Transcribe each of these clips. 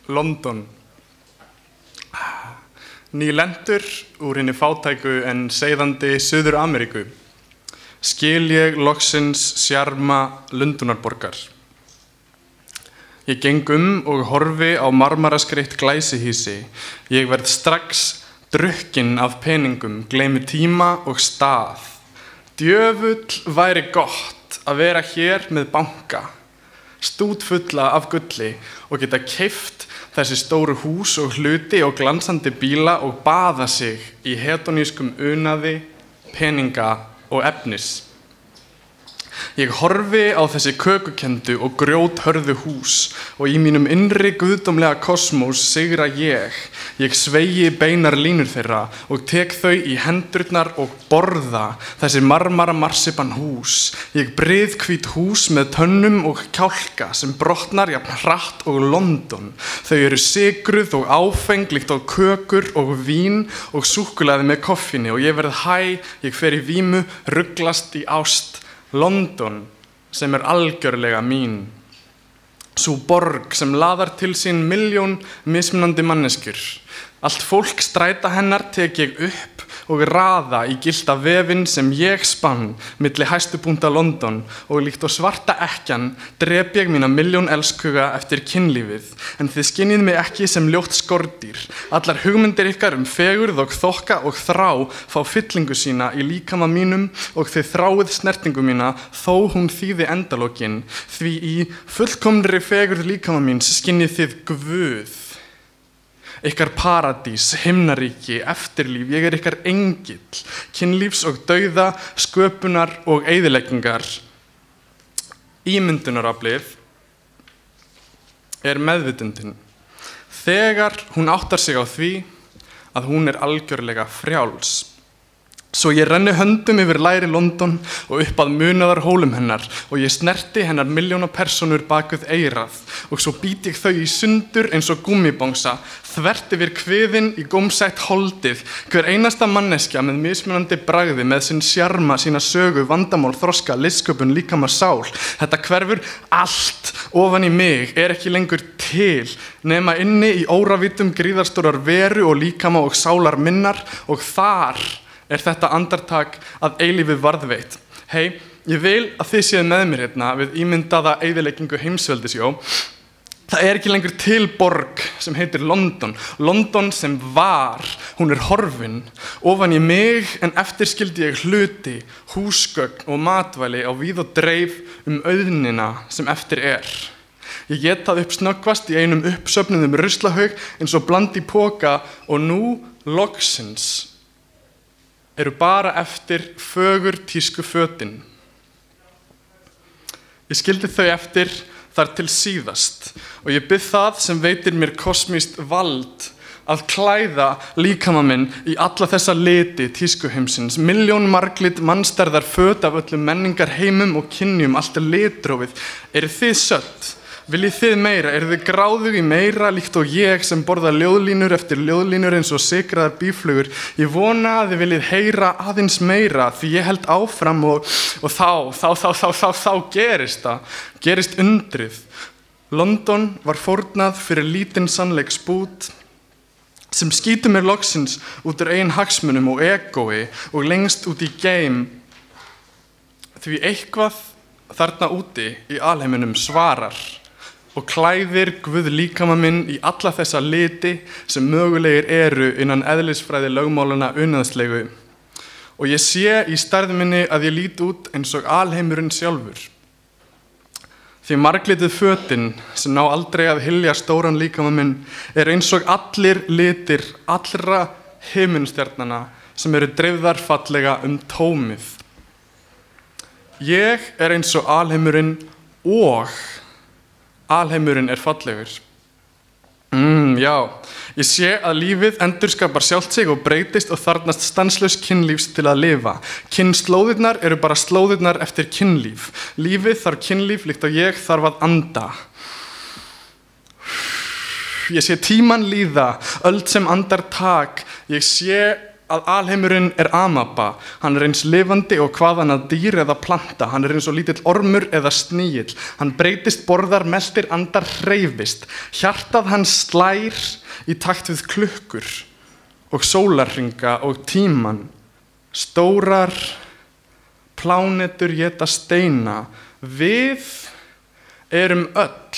London. Nýlendur úr hinni fátæku en seiðandi Suður-Ameríku skil ég loksins sjarma Lundúnarborgar. Ég geng og horfi á marmaraskreytt glæsihýsi. Ég verð strax drukkinn af peningum, gleymi tíma og stað. Djöfull væri gott að vera hér með banka, stútfulla af gulli og geta keypt þessi stóru hús og hluti og glansandi bíla og baða sig í hedonískum unaði, peninga og efnis. Ég horfi á þessi kökukenndu og grjóthörðu hús og í mínum innri guðdómlega kosmós sigra ég sveigi beinar línur þeirra og tek þau í hendurnar og borða þessi marmara marsipan hús. Ég bryðhvít hús með tönnum og kjálka sem brotnar jafn hratt og London. Þau eru sigruð og áfeng líkt á kökur og vín og súkkulaði með koffíni og ég verð hæ, ég fer í vímu, ruglast í ást. London sem algjörlega mín. Sú borg sem laðar til sín milljón mismunandi manneskjur. Allt fólk stræta hennar tek ég upp og raða í gyllta vefinn sem ég spann milli hæstu punkta London og líkt á svarta ekkjan drep ég mína milljón elskuga eftir kynlífið. En þið skinnið mig ekki sem ljótt skordýr. Allar hugmyndir ykkar fegurð og þokka og þrá fá fyllingu sína í líkama mínum og þið þráið snertingu mína þó hún þýði endalokin. Því í fullkomnri fegurð líkama míns skinnið þið Guð. Ykkar paradís, himnaríki, eftirlíf, ég ykkar engill, kynlífs og dauða, sköpunar og eyðileggingar. Ímyndunaraflið meðvitundin. Þegar hún áttar sig á því að hún algjörlega frjáls. Svo ég renni höndum yfir læri London og upp að munaðarhólum hennar og ég snerti hennar milljóna persónur bakuð eyrað og svo být ég þau í sundur eins og gúmmíbangsa, þvert yfir kviðinn í gómsætt holdið. Hver einasta manneskja með mismunandi bragði með sinn sjarma, sína sögu, vandamál, þroska, listsköpun, líkama, sál. Þetta hverfur allt ofan í mig, ekki lengur til, nema inni í óravítum gríðarstórar veru og líkama og sálar minnar og þar þetta andartak að eilífið varðveitt. Hei, ég vil að þið séð með mér hérna við ímyndaða eyðileggingu heimsveldis, Það ekki lengur til borg sem heitir London. London sem var, hún horfin. Ofan í mig en eftir skildi ég hluti, húsgögn og matvæli á víð og dreif auðnina sem eftir Ég get það upp snöggvast í einum uppsöfnuðum ruslahaug eins og bland í poka og nú loksins eru bara eftir fögur tískufötin. Ég skildi þau eftir þar til síðast og ég bið það sem veitir mér kosmískt vald að klæða líkama minn í alla þessa liti tískuheimsins, milljón marglit mannstærðar föt af öllum menningar heimum og kynjum, allt litrófið. Þið sött? Viljið þið meira? Þið gráðug í meira líkt og ég sem borða ljóðlínur eftir ljóðlínur eins og sykraðar býflugur? Ég vona að þið viljið heyra aðeins meira því ég held áfram og þá gerist undrið. London var fórnað fyrir lítinn sannleiksbút sem skýtur mér loksins út úr eigin hagsmunum og egói og lengst út í geim. Því eitthvað þarna úti í alheiminum svarar og klæðir Guð líkama minn í alla þessa liti sem mögulegir eru innan eðlisfræði lögmálana unaðslegu. Og ég sé í stærð minni að ég lít út eins og alheimurinn sjálfur. Því marglitið fötin sem ná aldrei að hylja stóran líkama minn eins og allir litir allra himinstjarnanna sem eru dreifðar fallega tómið. Ég eins og alheimurinn og alheimurinn fallegur. Ég sé að lífið endurskapar sjálft sig og breytist og þarfnast stanslaus kynlífs til að lifa. Kynslóðirnar eru bara slóðirnar eftir kynlíf. Lífið þarf kynlíf líkt og ég þarf að anda. Ég sé tímann líða, öld sem andar tak. Ég sé að alheimurinn amaba. Hann eins lifandi og hvaðan að dýr eða planta. Hann eins og lítill ormur eða snígill. Hann breytist, borðar, meltir, andar, hreyfist. Hjartað hans slær í takt við klukkur og sólarhringa og tíman. Stórar plánetur éta steina. Við erum öll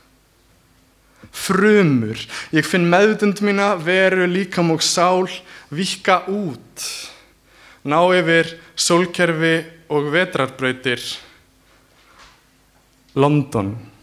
frumur. Ég finn meðvitund mína, veru, líkam og sál víkka út, ná yfir sólkerfi og vetrarbrautir. London.